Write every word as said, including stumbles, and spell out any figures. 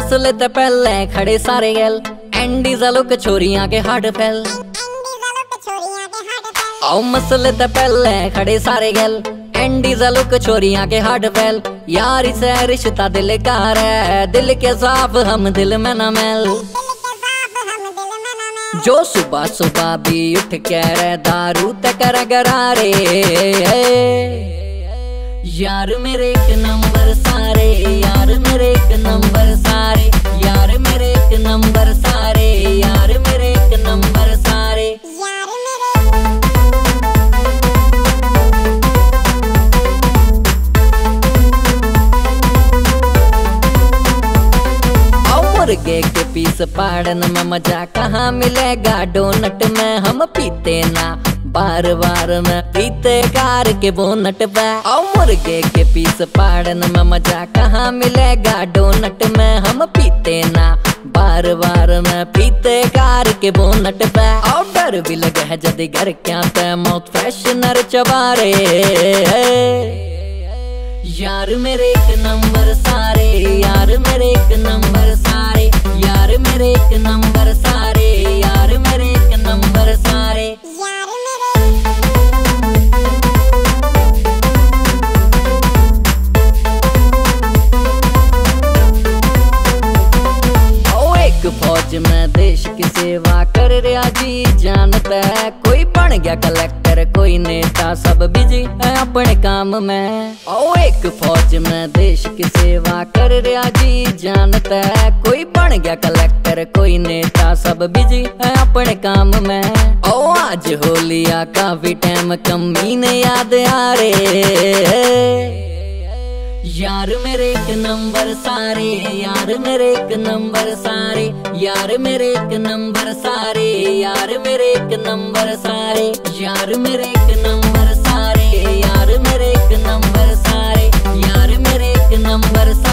मसले ते पहले खड़े सारे गैल एंडी लोग छोरियां के हार्ट फैल। आओ मसले ते पहले खड़े सारे गैल एंडी लोग छोरियां के हार्ट फैल। यारी से रिश्ता दिल कार है, दिल के साफ हम दिल में न मैल। जो सुबह सुबह भी उठ के रे दारू तक गरारे। यार मेरे एक नंबर सारे, यार मेरे एक नंबर सारे, यार मेरे एक नंबर सारे, यार मेरे एक नंबर सारे, यार मेरे। मुर्गे के पीस पाड़न में मजा कहाँ मिलेगा, डोनट में हम पीते ना बार बार में पीते कार के बोनट पे। और मुर्गे के पीस पाड़न में मजा कहाँ मिलेगा, डोनट में हम पीते ना बार बार में पीते कार के बोनट पे। और डर भी लगे है जदी घर क्या पे मौत फैशनर चबारे। यार मेरे एक नंबर सारे, यार मेरे एक नंबर सारे, यार मेरे एक नंबर सारे, यार मेरे एक नंबर सारे, यार मेरे। ओ एक फौज में देश की सेवा कर रहा जी जानता है। कोई बन गया कलेक्टर कोई नेता, सब बिजी है अपने काम में। ओ एक फौज में देश की सेवा कर रहा जी जानता है। कोई बन गया कलेक्टर कोई नेता, सब बिजी है अपने काम में। ओ आज होलिया काफी टाइम कमी ने याद आ रे। यार मेरे एक नंबर सारे, यार मेरे एक नंबर सारे, यार मेरे एक नंबर सारे, यार मेरे एक नंबर सारे, यार मेरे एक नंबर सारे, यार मेरे एक नंबर सारे, यार मेरे एक नंबर सारे।